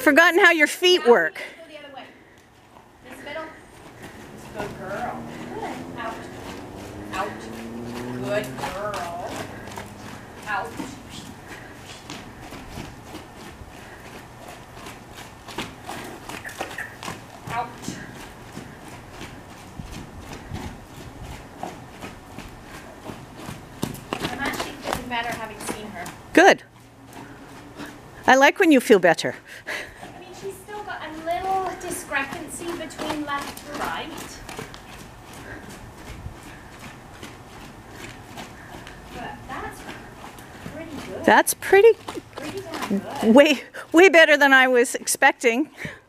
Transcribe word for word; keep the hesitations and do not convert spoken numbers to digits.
forgotten how your feet now work. Go the other way. Miss Fiddle. Good girl. Good. Out. Out. Good girl. Out. Out. I'm actually feeling better having seen her. Good. I like when you feel better. I mean, she's still got a little discrepancy between left and right. But that's pretty good. That's pretty, Pretty damn good. way, way better than I was expecting.